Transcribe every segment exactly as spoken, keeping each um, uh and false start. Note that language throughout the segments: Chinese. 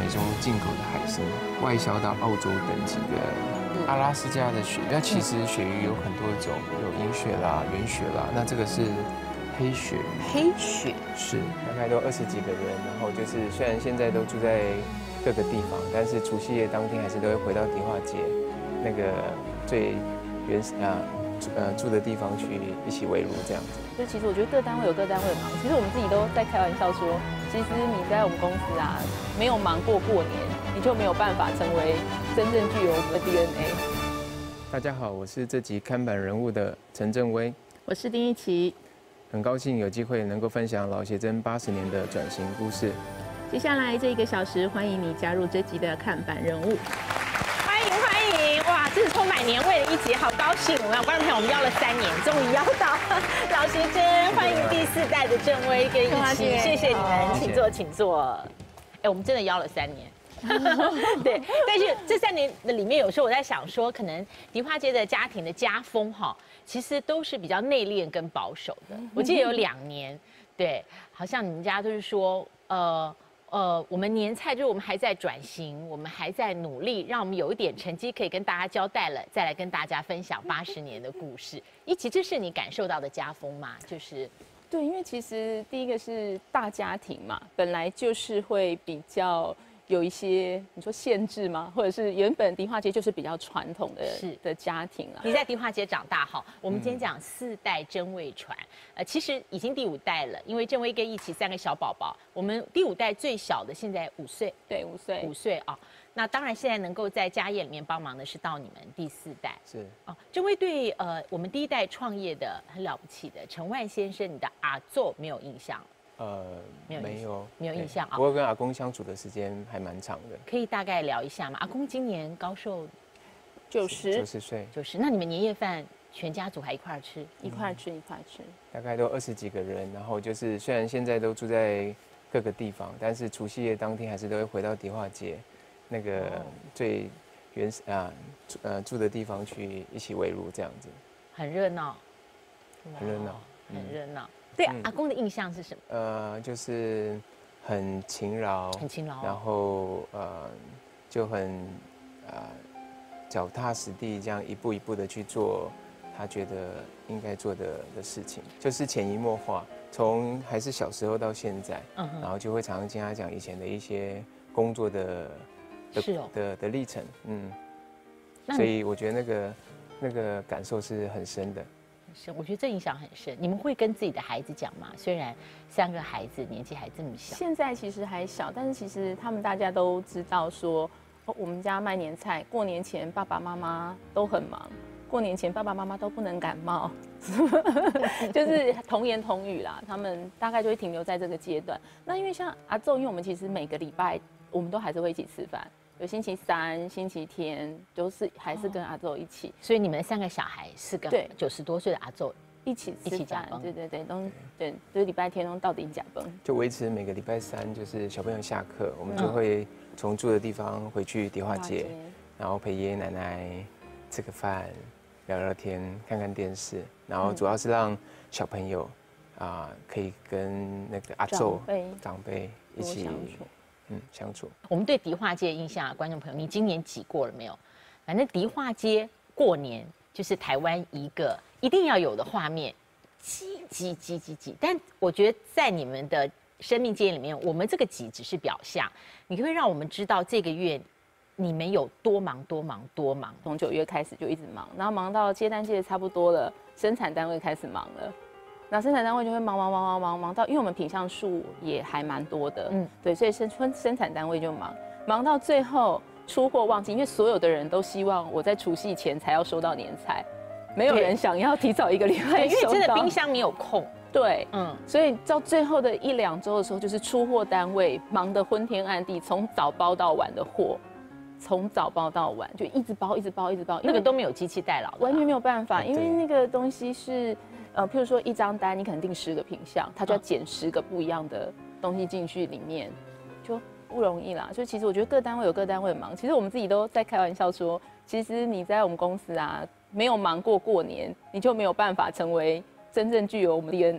中进口的海参，外销到澳洲等级的阿拉斯加的鳕鱼。那其实鳕鱼有很多种，有银鳕啦、圆鳕啦，那这个是黑鳕鱼。 黑鳕是大概都二十几个人，然后就是虽然现在都住在各个地方，但是除夕夜当天还是都会回到迪化街那个最原始啊。呃，住的地方去一起围炉这样子。 就其实我觉得各单位有各单位忙，其实我们自己都在开玩笑说，其实你在我们公司啊，没有忙过过年，你就没有办法成为真正具有我们的 D N A。 大家好，我是这集看板人物的陈正威， 我是丁一琪， 很高兴有机会能够分享老协珍八十年的转型故事。 接下来这一个小时，欢迎你加入这集的看板人物。 欢迎欢迎！哇，这是充满年味的一集，好高兴！我们观众朋友，我们邀了三年，终于邀到老协珍，欢迎第四代的郑威跟一琪，谢谢你们，请坐，请坐。哎，我们真的邀了三年。对，但是这三年的里面，有时候我在想说，可能迪化街的家庭的家风哈，其实都是比较内敛跟保守的。我记得有两年，对，好像你们家都是说，呃。呃，我们年菜就是我们还在转型，我们还在努力，让我们有一点成绩可以跟大家交代了，再来跟大家分享八十年的故事。一起，这是你感受到的家风吗？就是， 对，因为其实第一个是大家庭嘛，本来就是会比较有一些你说限制吗？或者是原本迪化街就是比较传统的是的家庭啊。 你在迪化街长大哈，我们今天讲四代真味传，呃，其实已经第五代了，因为郑威跟一起三个小宝宝，我们第五代最小的现在五岁， 对，五岁， 五岁啊。那当然，现在能够在家业里面帮忙的是到你们第四代是哦。郑威对呃我们第一代创业的很了不起的陈万先生，你的阿祖没有印象？ 呃，没有没有印象啊。 不过跟阿公相处的时间还蛮长的。 可以大概聊一下吗？阿公今年高寿九十， 九十岁。 九十。那你们年夜饭全家族还一块儿吃？ 一块吃一块吃。 大概都二十几个人，然后就是虽然现在都住在各个地方，但是除夕夜当天还是都会回到迪化街那个最原始啊呃住的地方去一起围炉这样子。 很热闹， 很热闹， 很热闹。对阿公的印象是什么？ 呃，就是很勤劳， 很勤劳， 然后呃就很呃脚踏实地，这样一步一步的去做他觉得应该做的的事情，就是潜移默化，从还是小时候到现在，嗯，然后就会常常听他讲以前的一些工作的的是哦的的历程，嗯，所以我觉得那个那个感受是很深的。 深，我觉得这影响很深。你们会跟自己的孩子讲吗？虽然三个孩子年纪还这么小， 现在其实还小，但是其实他们大家都知道说，哦，我们家卖年菜，过年前爸爸妈妈都很忙，过年前爸爸妈妈都不能感冒，就是童言童语啦。他们大概就会停留在这个阶段。那因为像阿昼，因为我们其实每个礼拜我们都还是会一起吃饭。有星期三、星期天都是还是跟阿昼一起， 所以你们三个小孩四个对九十多岁的阿昼一起一起加班， 对对对，都对，就是礼拜天都到顶加班， 就维持每个礼拜三就是小朋友下课，我们就会从住的地方回去迪化街，然后陪爷爷奶奶吃个饭、聊聊天、看看电视，然后主要是让小朋友啊、呃、可以跟那个阿昼长辈一起。嗯，相处。 我们对迪化街的印象啊，观众朋友，你今年挤过了没有？反正迪化街过年就是台湾一个一定要有的画面，挤挤挤挤挤。但我觉得在你们的生命经验里面，我们这个挤只是表象，你可不可以让我们知道这个月你们有多忙多忙多忙？ 从九月开始就一直忙，然后忙到接单接的差不多了，生产单位开始忙了。那生产单位就会忙忙忙忙忙忙到，因为我们品项数也还蛮多的，嗯，对，所以生生产单位就忙，忙到最后出货旺季，因为所有的人都希望我在除夕前才要收到年菜，没有人想要提早一个礼拜收到， 因为真的冰箱没有空， 对，嗯，所以到最后的一两周的时候，就是出货单位忙得昏天暗地，从早包到晚的货。从早包到晚，就一直包，一直包，一直包， 那个都没有机器代劳， 完全没有办法，因为那个东西是，呃，譬如说一张单，你可能订十个品项，它就要减十个不一样的东西进去里面，就不容易啦。所以其实我觉得各单位有各单位忙，其实我们自己都在开玩笑说，其实你在我们公司啊，没有忙过过年，你就没有办法成为真正具有我们 D N A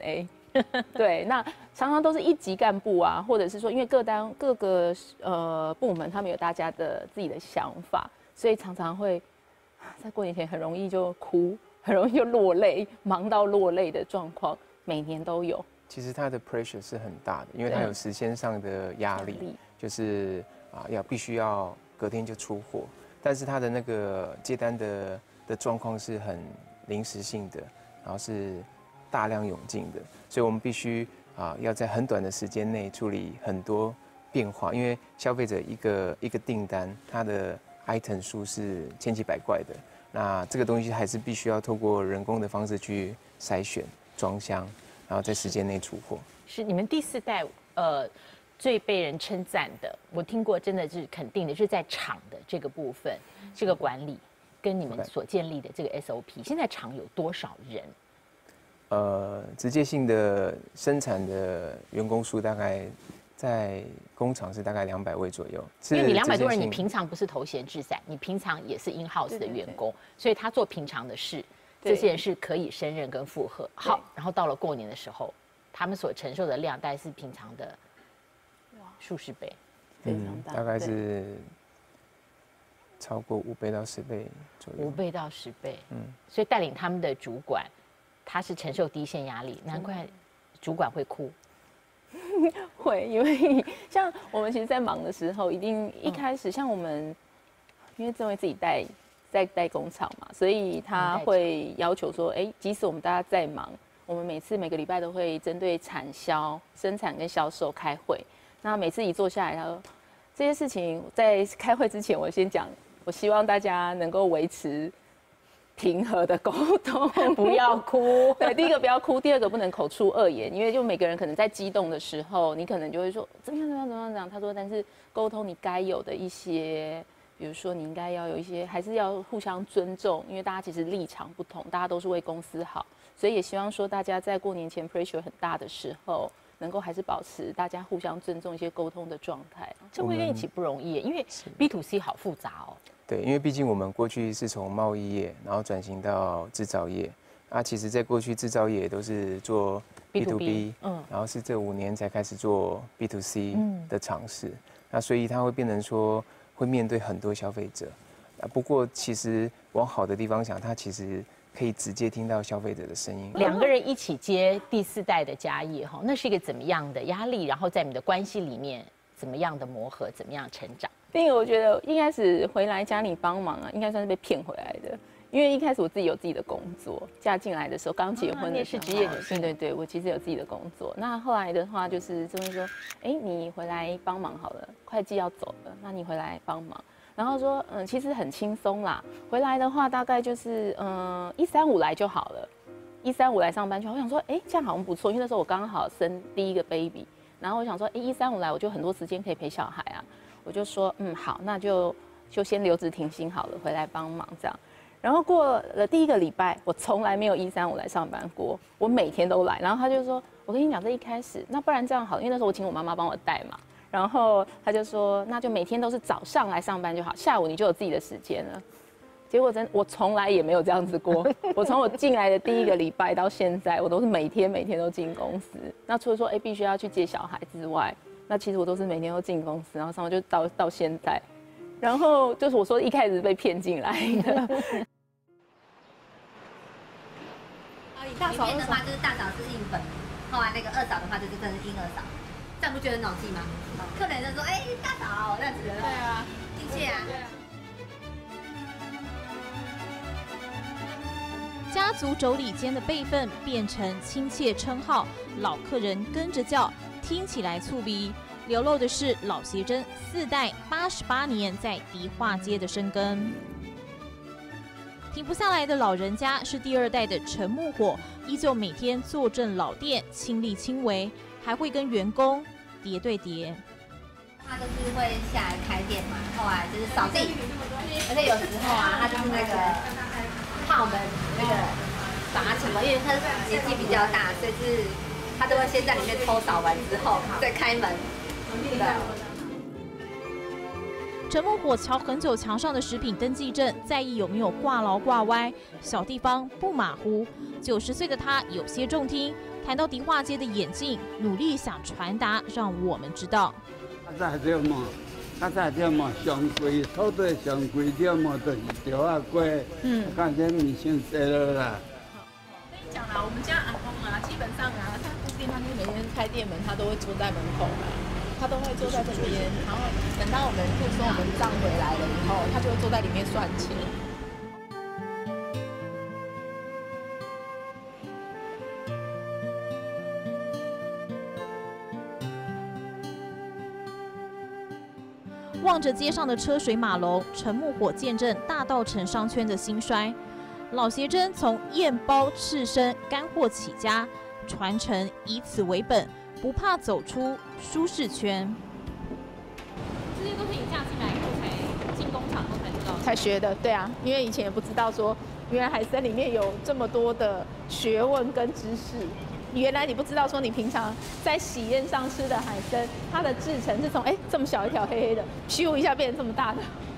对，那常常都是一级干部啊，或者是说，因为各单各个呃部门他们有大家的自己的想法，所以常常会在过年前很容易就哭，很容易就落泪，忙到落泪的状况，每年都有。 其实他的 pressure 是很大的，因为他有时间上的压力，就是啊要必须要隔天就出货，但是他的那个接单的的状况是很临时性的，然后是大量涌进的，所以我们必须啊要在很短的时间内处理很多变化，因为消费者一个一个订单，它的 item 数是千奇百怪的，那这个东西还是必须要透过人工的方式去筛选、装箱，然后在时间内出货。 是你们第四代呃最被人称赞的，我听过，真的是肯定的，就是在厂的这个部分，这个管理跟你们所建立的这个 S O P， 现在厂有多少人？ 呃，直接性的生产的员工数大概在工厂是大概两百位左右。 因为你两百多人，你平常不是头衔制裁，你平常也是 in house 的员工，所以他做平常的事，这些人是可以胜任跟负荷。好，然后到了过年的时候，他们所承受的量大概是平常的数十倍， 非常大， 大概是超过五倍到十倍左右。 五倍到十倍，嗯，所以带领他们的主管。他是承受第一线压力，难怪主管会哭。 会，因为像我们其实，在忙的时候，一定一开始像我们，因为正为自己带在带工厂嘛，所以他会要求说，哎，即使我们大家在忙，我们每次每个礼拜都会针对产销、生产跟销售开会。那每次一坐下来，他说这些事情在开会之前，我先讲，我希望大家能够维持平和的沟通， 不要哭。 对，第一个不要哭，第二个不能口出恶言，因为就每个人可能在激动的时候，你可能就会说怎么样怎么样怎么样怎么样。他说，但是沟通你该有的一些，比如说你应该要有一些，还是要互相尊重，因为大家其实立场不同，大家都是为公司好，所以也希望说大家在过年前 pressure 很大的时候，能够还是保持大家互相尊重一些沟通的状态。 这会跟一起不容易，因为 B to C 好复杂哦。 对，因为毕竟我们过去是从贸易业，然后转型到制造业。啊，其实在过去制造业都是做 B to B， 嗯，然后是这五年才开始做 B to C 的尝试。嗯、那所以它会变成说会面对很多消费者。啊，不过其实往好的地方想，它其实可以直接听到消费者的声音。 两个人一起接第四代的家业哈，那是一个怎么样的压力？然后在你们的关系里面怎么样的磨合，怎么样成长？ 第一个，我觉得一开始回来家里帮忙啊，应该算是被骗回来的。因为一开始我自己有自己的工作，嫁进来的时候刚结婚的时候， 是职业女性， 对对对，我其实有自己的工作。那后来的话，就是这边说，哎，你回来帮忙好了，会计要走了，那你回来帮忙。然后说，嗯，其实很轻松啦。回来的话，大概就是嗯一三五来就好了，一三五来上班就好。我想说，哎，这样好像不错，因为那时候我刚好生第一个 baby， 然后我想说，哎，一三五来我就很多时间可以陪小孩啊。我就说，嗯，好，那就就先留职停薪好了，回来帮忙这样。然后过了第一个礼拜，我从来没有一三五来上班过，我每天都来。然后他就说，我跟你讲，这一开始，那不然这样好，因为那时候我请我妈妈帮我带嘛。然后他就说，那就每天都是早上来上班就好，下午你就有自己的时间了。结果真，我从来也没有这样子过。我从我进来的第一个礼拜到现在，我都是每天每天都进公司。那除了说，哎，必须要去接小孩之外，那其实我都是每天都进公司，然后上班就到到现在，然后就是我说一开始被骗进来的。 以大嫂的话就是大嫂是硬粉，后来那个二嫂的话就是真的是婴儿嫂，这样不觉得很脑气吗？客人就说哎、欸、大嫂这样子，对啊，亲切啊。 家族妯娌间的辈分变成亲切称号，老客人跟着叫。听起来粗鄙，流露的是老协珍四代八十八年在迪化街的深耕。停不下来的老人家是第二代的陈木火，依旧每天坐镇老店，亲力亲为，还会跟员工叠对叠。 他就是会下来开店嘛，后来就是扫地，而且有时候啊，他就是那个怕我们那个罚钱嘛，因为他年纪比较大，所以是。他都会先在里面偷扫完之后再开门。 陈木火瞧很久墙上的食品登记证，在意有没有挂牢挂歪，小地方不马虎。九十岁的他有些重听， 谈到迪化街的演进，努力想传达，让我们知道。 啊，在这么，啊，在这么上贵，土地上贵点么，就是条啊贵，嗯，看这米线食了啦。 跟你讲啦，我们家阿公啊，基本上啊，他固定他就每天开店门，他都会坐在门口啦，他都会坐在这边，然后等到我们就说我们账回来了以后，他就会坐在里面算钱。 望着街上的车水马龙，陈木火见证大稻城商圈的兴衰。老协珍从燕包刺身干货起家，传承以此为本，不怕走出舒适圈。这些都是你嫁进来以后才进工厂后才知道的， 才学的，对啊，因为以前也不知道说，原来海参里面有这么多的学问跟知识。原来你不知道说，你平常在喜宴上吃的海参，它的制成是从哎这么小一条黑黑的，咻一下变成这么大的。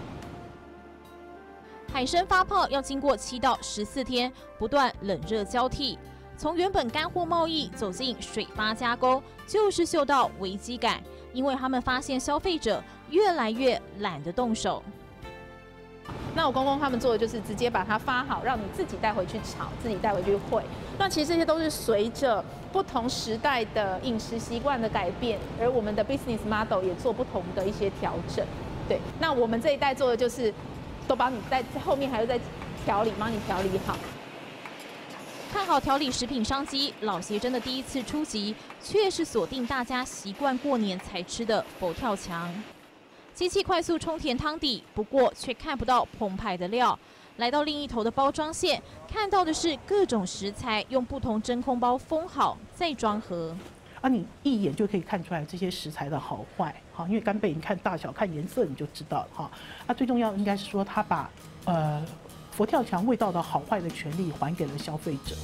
海参发泡要经过七到十四天，不断冷热交替。从原本干货贸易走进水发加工，就是嗅到危机感，因为他们发现消费者越来越懒得动手。 那我公公他们做的就是直接把它发好，让你自己带回去炒，自己带回去烩。那其实这些都是随着不同时代的饮食习惯的改变，而我们的 business model 也做不同的一些调整。对，那我们这一代做的就是都帮你在后面还要再调理，帮你调理好。 看好调理食品商机，老协珍的第一次出击，却是锁定大家习惯过年才吃的佛跳墙。机器快速冲填汤底，不过却看不到澎湃的料。来到另一头的包装线，看到的是各种食材用不同真空包封好，再装盒。 啊，你一眼就可以看出来这些食材的好坏，哈，因为干贝你看大小、看颜色你就知道了哈。啊，最重要的应该是说，他把呃佛跳墙味道的好坏的权利还给了消费者。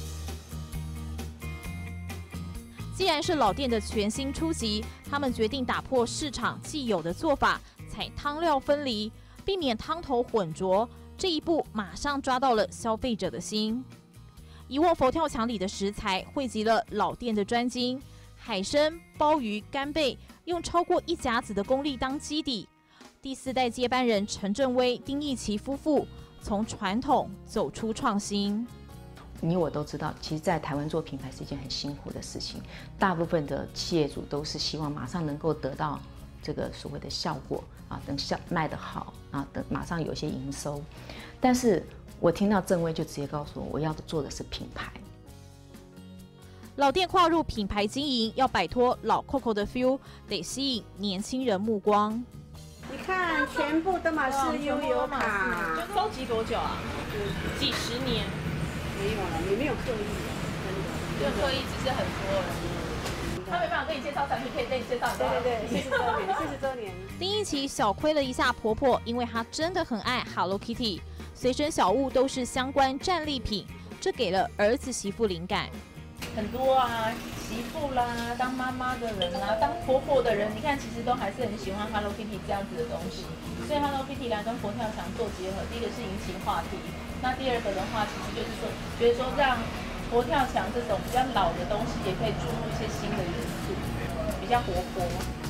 既然是老店的全新出击，他们决定打破市场既有的做法，采汤料分离，避免汤头混浊。这一步马上抓到了消费者的心。一握佛跳墙里的食材汇集了老店的专精，海参、鲍鱼、干贝，用超过一甲子的功力当基底。第四代接班人陈正威、丁义奇夫妇从传统走出创新。 你我都知道，其实，在台湾做品牌是一件很辛苦的事情。大部分的企业主都是希望马上能够得到这个所谓的效果啊，等效卖得好啊，等马上有一些营收。但是我听到正威就直接告诉我，我要做的是品牌。 老店跨入品牌经营，要摆脱老 Coco 的 feel， 得吸引年轻人目光。 你看，全部都嘛是悠游卡， 就收集多久啊？几十年。 没有了，你没有刻意， 真的。就刻意，只是很多人。他没办法跟你介绍产品，可以跟你介绍。 对对对，四十周年，四十周年。 丁一奇小亏了一下婆婆，因为她真的很爱 Hello Kitty， 随身小物都是相关战利品，这给了儿子媳妇灵感。 很多啊，媳妇啦，当妈妈的人啦，当婆婆的人，你看其实都还是很喜欢 Hello Kitty 这样子的东西。所以 Hello Kitty 来跟佛跳墙做结合，第一个是引起话题，那第二个的话，其实就是说，觉得说让佛跳墙这种比较老的东西，也可以注入一些新的元素，比较活泼。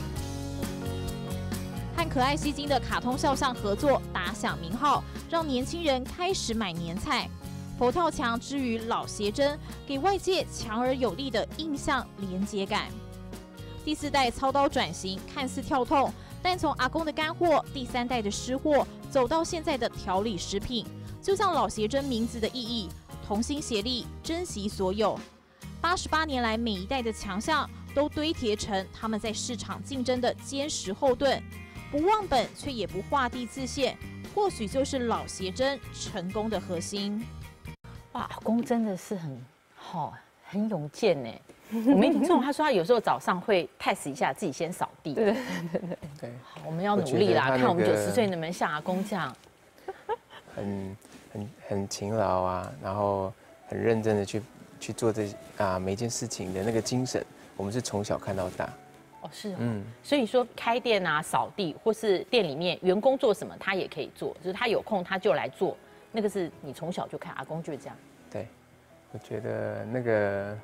和可爱吸睛的卡通肖像合作，打响名号，让年轻人开始买年菜。佛跳墙之于老协珍，给外界强而有力的印象连结感。第四代操刀转型看似跳痛，但从阿公的干货，第三代的湿货，走到现在的调理食品，就像老协珍名字的意义，同心协力，珍惜所有。八十八年来，每一代的强项都堆叠成他们在市场竞争的坚实后盾，不忘本却也不画地自限，或许就是老协珍成功的核心。 哇，阿公真的是很好、哦，很勇健呢。我没听错，他说他有时候早上会 test 一下自己先扫地。对对对对对。好，我们要努力啦，看我们九十岁能不能像阿公这样。 很很很勤劳啊，然后很认真的去去做这啊每一件事情的那个精神，我们是从小看到大。 哦，是哦。嗯。所以说开店啊、扫地，或是店里面员工做什么，他也可以做，就是他有空他就来做。那个是你从小就看，阿公就是这样。 对，我觉得那个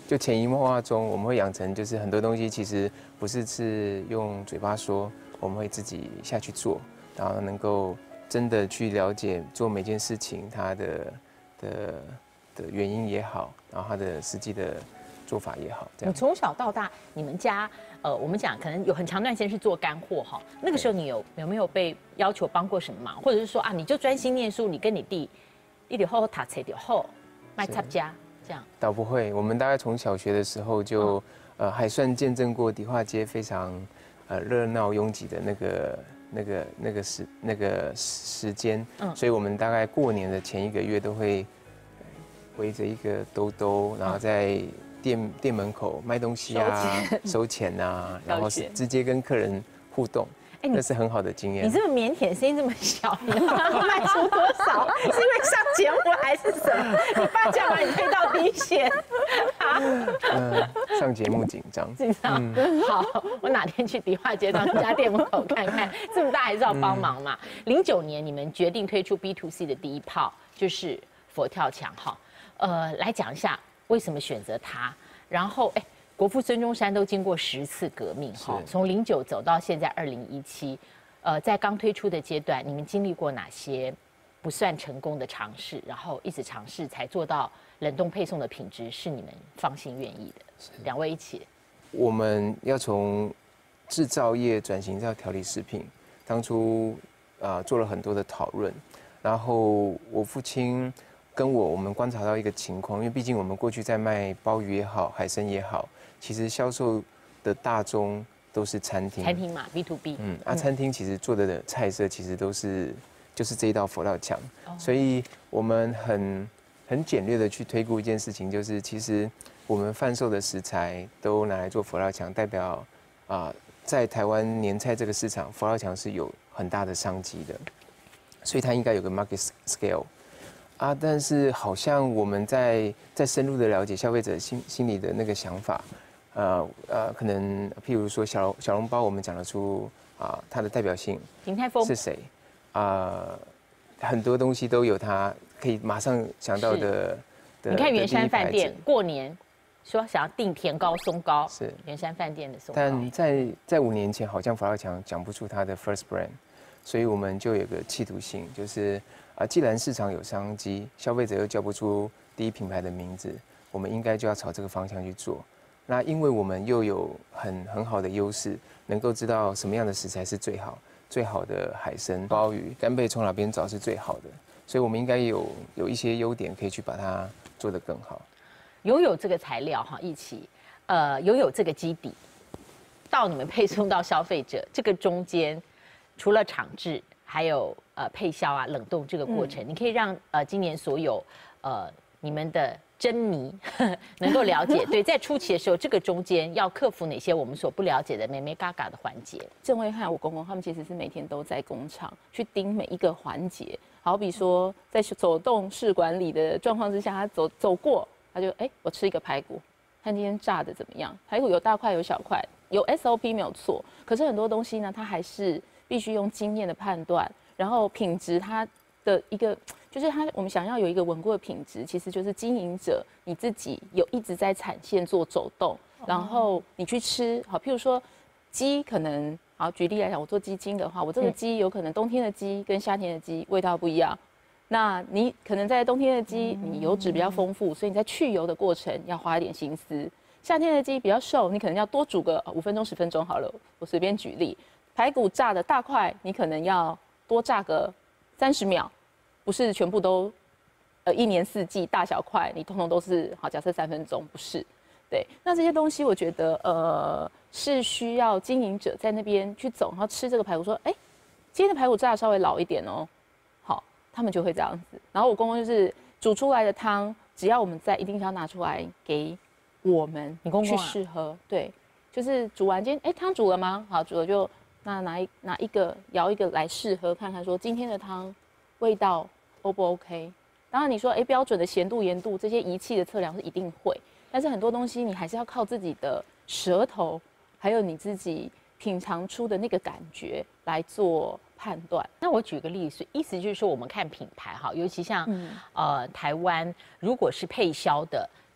就潜移默化中，我们会养成就是很多东西其实不是是用嘴巴说，我们会自己下去做，然后能够真的去了解做每件事情它的的的原因也好，然后它的实际的做法也好。 你从小到大，你们家呃，我们讲可能有很长段时间是做干货哈，那个时候你有有没有被要求帮过什么忙，或者是说啊，你就专心念书，你跟你弟一点后塔车点后卖插家这样？ 倒不会，我们大概从小学的时候就、哦、呃还算见证过迪化街非常呃热闹拥挤的那个那个那个时那个时间，嗯，所以我们大概过年的前一个月都会围着一个兜兜，然后在店店门口卖东西啊，收钱啊，然后直接跟客人互动。哎，那是很好的经验。 你这么腼腆，声音这么小，你的爸爸卖出多少？是因为上节目还是什么？你爸这样把你推到第一线？ 嗯，上节目紧张。 紧张。嗯、好，我哪天去迪化街当家店门口看看，这么大还是要帮忙嘛。零九、嗯、年你们决定推出 B to C 的第一炮就是佛跳墙，哈，呃，来讲一下为什么选择它，然后哎。国父孙中山都经过十次革命，哈，从零九走到现在二零一七，呃，在刚推出的阶段，你们经历过哪些不算成功的尝试？然后一直尝试才做到冷冻配送的品质是你们放心愿意的。两位一起， 我们要从制造业转型到调理食品，当初啊、呃、做了很多的讨论，然后我父亲跟我我们观察到一个情况，因为毕竟我们过去在卖鲍鱼也好，海参也好。其实销售的大宗都是餐厅， 餐厅嘛 ，B to B。 嗯，啊，餐厅其实做的菜色其实都是就是这一道佛跳墙，哦、所以我们很很简略的去推估一件事情，就是其实我们贩售的食材都拿来做佛跳墙，代表啊、呃，在台湾年菜这个市场，佛跳墙是有很大的商机的，所以它应该有个 market scale。啊，但是好像我们在在深入的了解消费者心心里的那个想法。呃呃，可能譬如说小小笼包，我们讲得出啊、呃，它的代表性鼎泰丰是谁？啊、呃，很多东西都有它可以马上想到的。 你看圆山饭店过年说想要订甜糕松糕， 是圆山饭店的松糕。 但在在五年前，好像佛跳墙讲不出它的 first brand， 所以我们就有个企图性，就是啊、呃，既然市场有商机，消费者又叫不出第一品牌的名字，我们应该就要朝这个方向去做。那因为我们又有很很好的优势，能够知道什么样的食材是最好，最好的海参、鲍鱼、干贝从哪边找是最好的，所以我们应该有有一些优点可以去把它做得更好。 拥有这个材料哈，一起，呃，拥有这个基底，到你们配送到消费者，这个中间除了厂制，还有呃配销啊、冷冻这个过程，嗯、你可以让呃今年所有呃你们的珍迷能够了解，对，在初期的时候，这个中间要克服哪些我们所不了解的眉眉嘎嘎的环节？ 郑威和我公公他们其实是每天都在工厂去盯每一个环节，好比说在走动式管理的状况之下，他走走过，他就哎、欸，我吃一个排骨，看今天炸的怎么样？排骨有大块有小块，有 S O P 没有错，可是很多东西呢，它还是必须用经验的判断，然后品质它的一个。就是它，我们想要有一个稳固的品质，其实就是经营者你自己有一直在产线做走动，然后你去吃，好，譬如说鸡可能，好举例来讲，我做鸡精的话，我这个鸡有可能冬天的鸡跟夏天的鸡味道不一样，那你可能在冬天的鸡，你油脂比较丰富，所以你在去油的过程要花一点心思。夏天的鸡比较瘦，你可能要多煮个五分钟、十分钟好了。我随便举例，排骨炸的大块，你可能要多炸个三十秒。不是全部都，呃，一年四季大小块，你通通都是好。假设三分钟，不是，对。那这些东西，我觉得，呃，是需要经营者在那边去走，然后吃这个排骨，说，哎、欸，今天的排骨炸的稍微老一点哦，好，他们就会这样子。然后我公公就是煮出来的汤，只要我们在，一定要拿出来给我们去试喝，对，就是煮完今天，哎、欸，汤煮了吗？好，煮了就那拿一拿一个舀一个来试喝看看，说今天的汤味道。O 不 OK？ 当然你说，哎，标准的咸度、盐度这些仪器的测量是一定会，但是很多东西你还是要靠自己的舌头，还有你自己品尝出的那个感觉来做判断。 那我举个例子，意思就是说，我们看品牌哈，尤其像、嗯、呃台湾，如果是配销的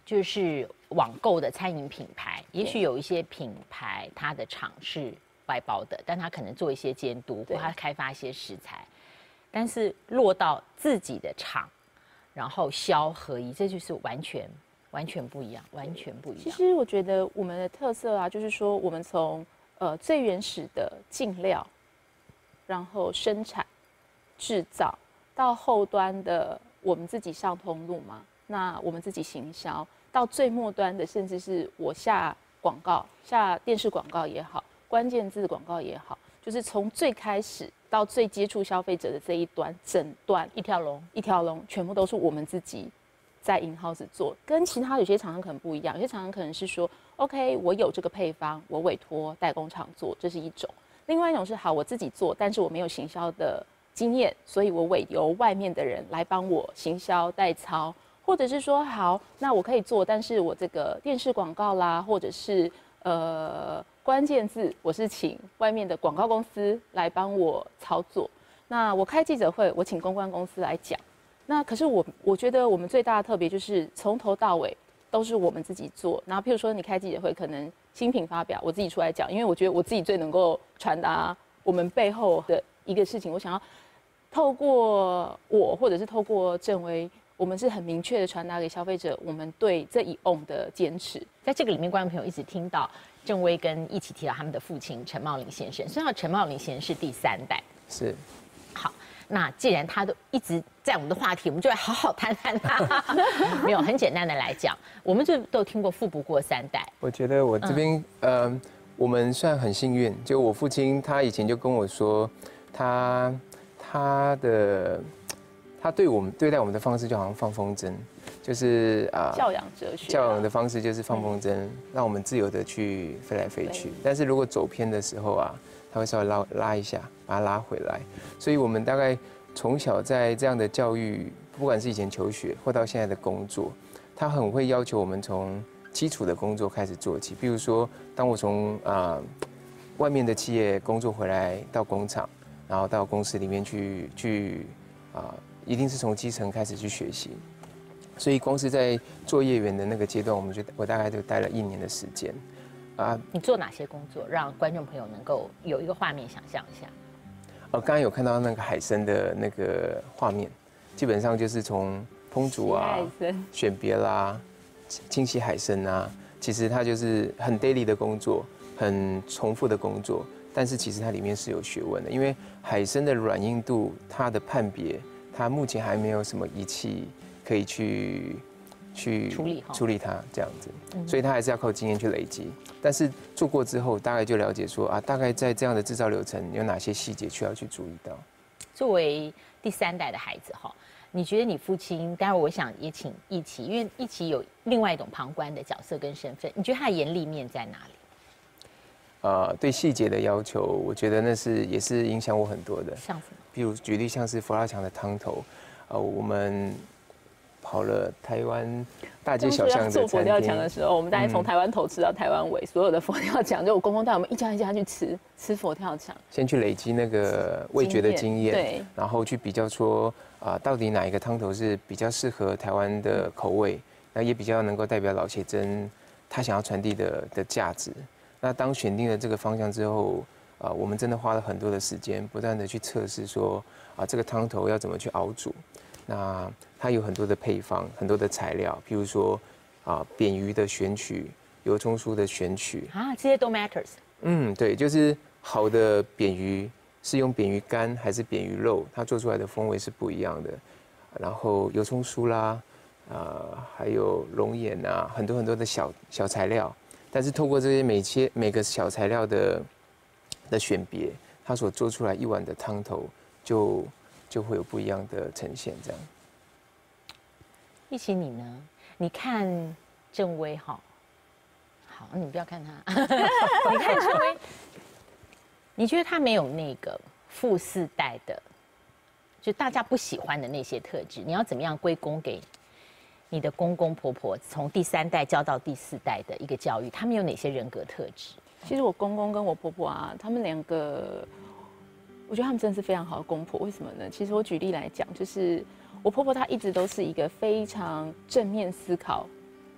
就是网购的餐饮品牌，也许有一些品牌它的厂是外包的，但它可能做一些监督，或它开发一些食材，但是落到自己的厂，然后销合一，这就是完全完全不一样，完全不一样。 其实我觉得我们的特色啊，就是说我们从呃最原始的进料，然后生产、制造，到后端的我们自己上通路嘛，那我们自己行销，到最末端的，甚至是我下广告、下电视广告也好，关键字广告也好，就是从最开始到最接触消费者的这一端，整段一条龙， 一条龙，全部都是我们自己在 in house 做，跟其他有些厂商可能不一样，有些厂商可能是说 ，OK， 我有这个配方，我委托代工厂做，这是一种；另外一种是好，我自己做，但是我没有行销的经验，所以我委由外面的人来帮我行销代操，或者是说好，那我可以做，但是我这个电视广告啦，或者是呃关键字，我是请外面的广告公司来帮我操作。那我开记者会，我请公关公司来讲。那可是我我觉得我们最大的特别就是从头到尾都是我们自己做。然后譬如说你开记者会，可能新品发表，我自己出来讲，因为我觉得我自己最能够传达我们背后的一个事情。我想要透过我，或者是透过郑威，我们是很明确的传达给消费者我们对这一 own 的坚持。 在这个里面，观众朋友一直听到郑威跟一起提到他们的父亲陈茂林先生，虽然陈茂林先生是第三代， 是好。那既然他都一直在我们的话题，我们就来好好谈谈他。没有，很简单的来讲，我们就都有听过富不过三代。 我觉得我这边、嗯、呃，我们算很幸运，就我父亲他以前就跟我说，他他的他对我们对待我们的方式就好像放风筝，就是啊、呃、 教养哲学、啊， 教养的方式就是放风筝，嗯、让我们自由的去飞来飞去。但是如果走偏的时候啊，他会稍微拉拉一下，把它拉回来。所以我们大概从小在这样的教育，不管是以前求学或到现在的工作，他很会要求我们从基础的工作开始做起。比如说，当我从啊、呃、外面的企业工作回来到工厂，然后到公司里面去去啊、呃，一定是从基层开始去学习。所以光是在作业员的那个阶段，我们就我大概就待了一年的时间。 啊，你做哪些工作，让观众朋友能够有一个画面想象一下？ 呃，刚刚有看到那个海参的那个画面，基本上就是从烹煮啊、选别啦、清洗海参啊，其实它就是很 daily 的工作，很重复的工作，但是其实它里面是有学问的，因为海参的软硬度，它的判别，它目前还没有什么仪器可以去去处理处理它这样子，所以它还是要靠经验去累积。但是做过之后，大概就了解说啊，大概在这样的制造流程有哪些细节需要去注意到。 作为第三代的孩子哈，你觉得你父亲？当然，我想也请一起，因为一起有另外一种旁观的角色跟身份，你觉得他的严厉面在哪里？ 呃，对细节的要求，我觉得那是也是影响我很多的。 像什么？ 比如举例像是佛跳墙的汤头，呃，我们跑了台湾大街小巷的餐厅。 做佛跳墙的时候，我们大概从台湾头吃到台湾尾，所有的佛跳墙，就我公公带我们一家一家去吃吃佛跳墙， 先去累积那个味觉的经验，对，然后去比较说啊、呃，到底哪一个汤头是比较适合台湾的口味，那也比较能够代表老协珍他想要传递的的价值。那当选定了这个方向之后，啊、呃，我们真的花了很多的时间，不断的去测试说啊、呃，这个汤头要怎么去熬煮。那它有很多的配方，很多的材料，譬如说啊，扁鱼的选取，油葱酥的选取啊，这些都 matters。 嗯，对，就是好的扁鱼是用扁鱼干还是扁鱼肉，它做出来的风味是不一样的。然后油葱酥啦，呃，还有龙眼啊，很多很多的小小材料。但是透过这些每些每个小材料的的选别，它所做出来一碗的汤头就就会有不一样的呈现。这样， 一起你呢？你看郑威哈，好，你不要看他，你看郑威，你觉得他没有那个富四代的，就大家不喜欢的那些特质，你要怎么样归功给你的公公婆婆从第三代教到第四代的一个教育？他们有哪些人格特质？ 其实我公公跟我婆婆啊，他们两个，我觉得他们真的是非常好的公婆。为什么呢？其实我举例来讲，就是我婆婆她一直都是一个非常正面思考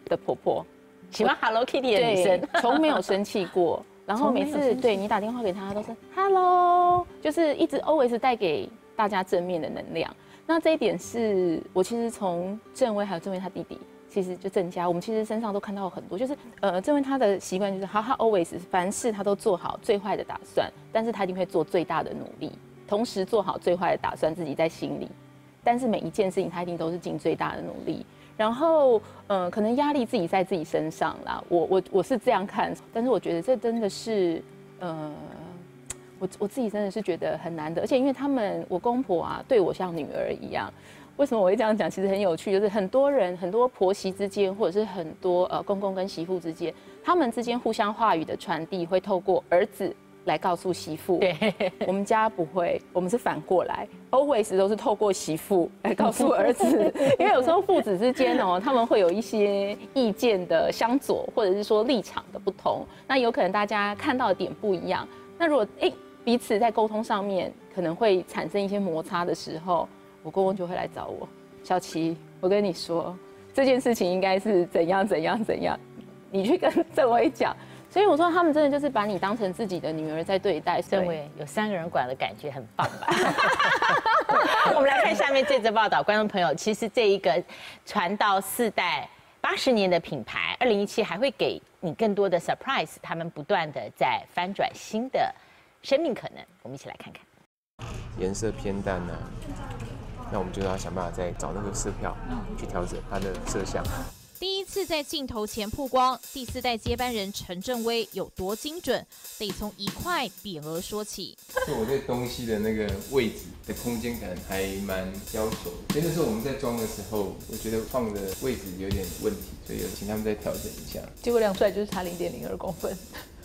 的婆婆， 喜欢 Hello Kitty 的女生， 从没有生气过。然后每次对你打电话给她都是 Hello， 就是一直 always 带给大家正面的能量。那这一点是我其实从郑威还有郑威他弟弟，其实就郑家，我们其实身上都看到很多，就是呃郑威他的习惯就是他他 always 凡事他都做好最坏的打算，但是他一定会做最大的努力，同时做好最坏的打算自己在心里，但是每一件事情他一定都是尽最大的努力。然后，呃，可能压力自己在自己身上啦，我我我是这样看，但是我觉得这真的是，呃，我我自己真的是觉得很难得，而且因为他们我公婆啊对我像女儿一样，为什么我会这样讲？其实很有趣，就是很多人很多婆媳之间，或者是很多呃公公跟媳妇之间，他们之间互相话语的传递会透过儿子来告诉媳妇，对，我们家不会，我们是反过来 ，always 都是透过媳妇来告诉儿子，因为有时候父子之间哦，他们会有一些意见的相左，或者是说立场的不同，那有可能大家看到的点不一样，那如果哎彼此在沟通上面可能会产生一些摩擦的时候，我公公就会来找我，小琪，我跟你说这件事情应该是怎样怎样怎样，你去跟郑威讲。所以我说，他们真的就是把你当成自己的女儿在对待。 郑威有三个人管的感觉很棒吧？我们来看下面这则报道，观众朋友，其实这一个传到四代八十年的品牌，二零一七还会给你更多的 surprise， 他们不断的在翻转新的生命可能。我们一起来看看。 颜色偏淡呢、啊，那我们就要想办法再找那个色票去调整它的色相。 第一次在镜头前曝光，第四代接班人陈正威有多精准，得从一块匾额说起。 就我对东西的那个位置的空间感还蛮要求的，所以那时候我们在装的时候，我觉得放的位置有点问题，所以有请他们再调整一下。 结果量出来就是差零点零二公分，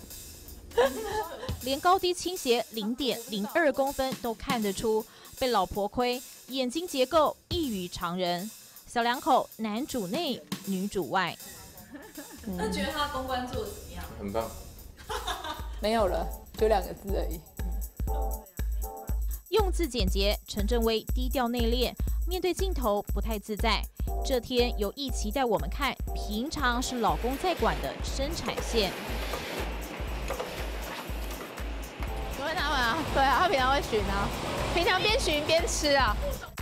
连高低倾斜零点零二公分都看得出，被老婆亏，眼睛结构异于常人。小两口，男主内，女主外。 那觉得他公关做的怎么样？ 很棒。 没有了，就两个字而已。 用字简洁，陈正威低调内敛，面对镜头不太自在。这天有意期待我们看，平常是老公在管的生产线。 请问他们啊？对啊，他平常会巡啊，平常边巡边吃啊。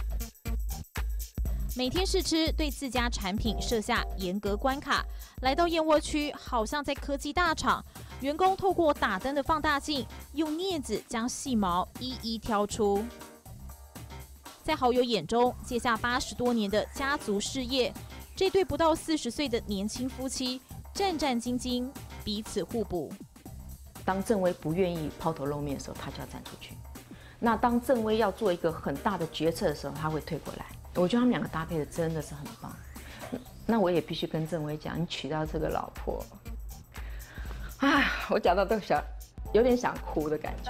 每天试吃，对自家产品设下严格关卡。来到燕窝区，好像在科技大厂，员工透过打灯的放大镜，用镊子将细毛一一挑出。在好友眼中，接下八十多年的家族事业，这对不到四十岁的年轻夫妻战战兢兢，彼此互补。 当郑威不愿意抛头露面的时候，他就要站出去；那当郑威要做一个很大的决策的时候，他会退回来。我觉得他们两个搭配的真的是很棒。那我也必须跟郑威讲，你娶到这个老婆，哎，我讲到都想有点想哭的感觉。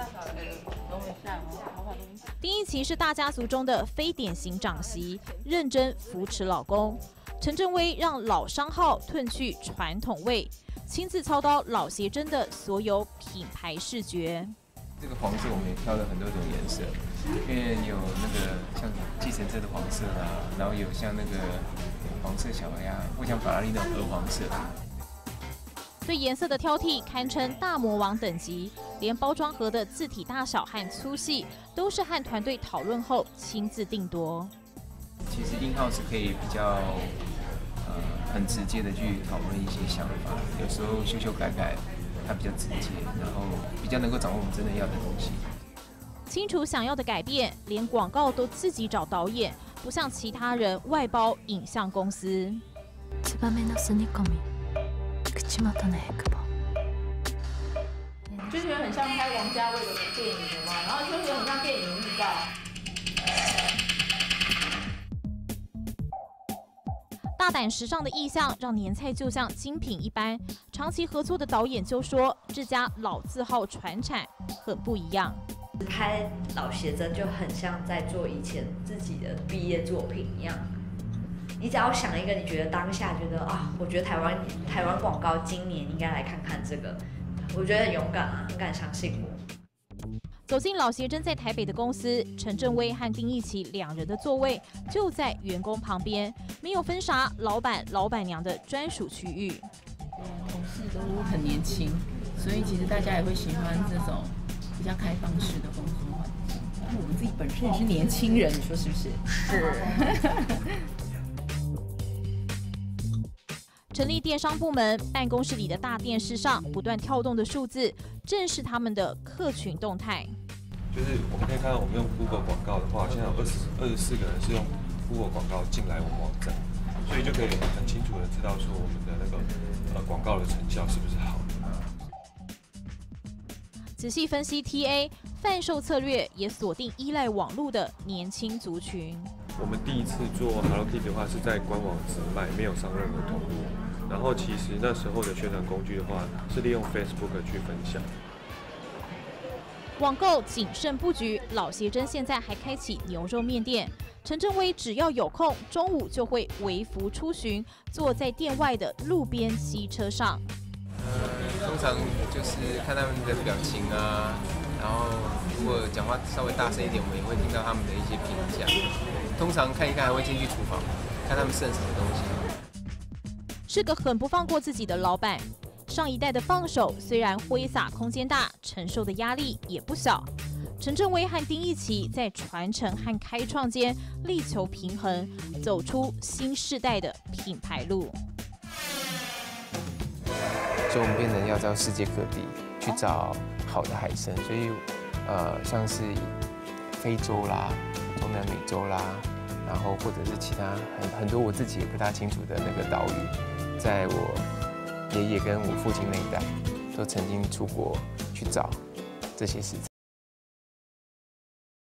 第一期是大家族中的非典型长媳，认真扶持老公。陈正威让老商号褪去传统味，亲自操刀老协珍的所有品牌视觉。 这个黄色我们也挑了很多种颜色，因为有那个像计程车的黄色啊，然后有像那个黄色小鸭，或像法拉利那种鹅黄色。 对颜色的挑剔堪称大魔王等级，连包装盒的字体大小和粗细都是和团队讨论后亲自定夺。 其实in-house可以比较呃很直接的去讨论一些想法，有时候修修改改。它比较直接，然后比较能够掌握我们真的要的东西。 清楚想要的改变，连广告都自己找导演，不像其他人外包影像公司。 就觉得很像拍王家卫的电影的嘛，然后就觉得很像电影预告。 大胆时尚的意象让年菜就像精品一般。长期合作的导演就说，这家老字号传产很不一样。 拍老写真就很像在做以前自己的毕业作品一样。你只要想一个，你觉得当下觉得啊，我觉得台湾台湾广告今年应该来看看这个，我觉得很勇敢啊，很敢相信我。 走进老协珍在台北的公司，陈正威和丁义琪两人的座位就在员工旁边，没有分啥老板、老板娘的专属区域。 同事都很年轻，所以其实大家也会喜欢这种比较开放式的工作环境。我们自己本身也是年轻人，你说是不是？是。 成立电商部门，办公室里的大电视上不断跳动的数字，正是他们的客群动态。 就是我们可以看到，我们用 Google 广告的话，现在有二十二十四个人是用 Google 广告进来我们网站，所以就可以很清楚的知道说我们的那个呃广告的成效是不是好的。 仔细分析 T A 贩售策略，也锁定依赖网络的年轻族群。 我们第一次做 Hello Kitty 的话，是在官网直卖，没有上任何通路。然后其实那时候的宣传工具的话，是利用 Facebook 去分享。 网购谨慎布局，老协珍现在还开启牛肉面店。陈正威只要有空，中午就会微服出巡，坐在店外的路边西车上。 呃，通常就是看他们的表情啊，然后如果讲话稍微大声一点，我们也会听到他们的一些评价。通常看一看，还会进去厨房看他们剩什么东西。 是个很不放过自己的老板。上一代的放手虽然挥洒空间大，承受的压力也不小。陈正威和丁义琪在传承和开创间力求平衡，走出新世代的品牌路。 所以我们变成要到世界各地去找好的海参，所以呃，像是非洲啦、中南美洲啦，然后或者是其他很很多我自己也不大清楚的那个岛屿，在我爷爷跟我父亲那一代都曾经出国去找这些食材。